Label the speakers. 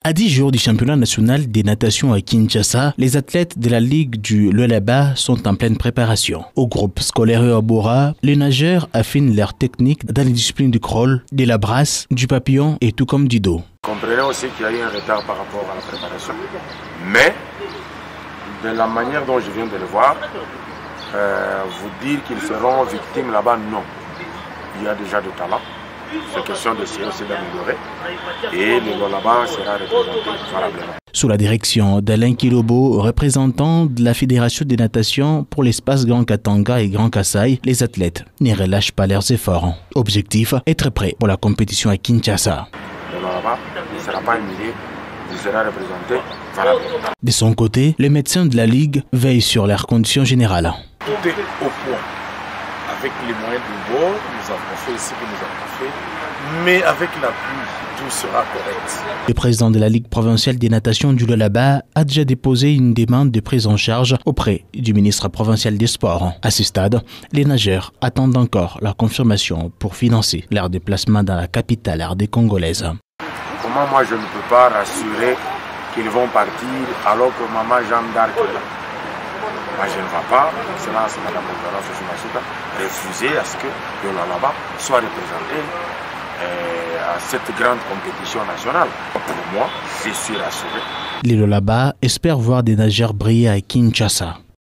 Speaker 1: À 10 jours du championnat national des natations à Kinshasa, les athlètes de la Ligue du Lualaba sont en pleine préparation. Au groupe scolaire Abora, les nageurs affinent leur technique dans les disciplines du crawl, de la brasse, du papillon et tout comme du dos.
Speaker 2: Comprenez aussi qu'il y a eu un retard par rapport à la préparation. Mais, de la manière dont je viens de le voir, vous dire qu'ils seront victimes là-bas, non. Il y a déjà du talent. C'est question d'essayer aussi d'améliorer. Et le Lualaba sera représenté valablement.
Speaker 1: Sous la direction d'Alain Kilobo, représentant de la Fédération des natations pour l'espace Grand Katanga et Grand Kasaï, les athlètes ne relâchent pas leurs efforts. Objectif, être prêt pour la compétition à Kinshasa.
Speaker 2: Le Lualaba ne sera pas humilié, il sera représenté valablement.
Speaker 1: De son côté, les médecins de la Ligue veillent sur leurs conditions générales.
Speaker 3: Tout est au point. Avec les moyens du bord, nous avons fait ce que nous avons fait, mais avec la pluie, tout sera correct.
Speaker 1: Le président de la Ligue provinciale des natations du Lualaba a déjà déposé une demande de prise en charge auprès du ministre provincial des Sports. À ce stade, les nageurs attendent encore la confirmation pour financer leur déplacement dans la capitale ardée congolaise.
Speaker 2: Comment moi je ne peux pas rassurer qu'ils vont partir alors que maman Jeanne d'Arc est là? Moi, je ne vais pas, Excellence Madame Masuka, refuser à ce que le Lualaba soit représenté à cette grande compétition nationale. Pour moi, je suis rassuré.
Speaker 1: Les Lualaba espèrent voir des nageurs briller à Kinshasa.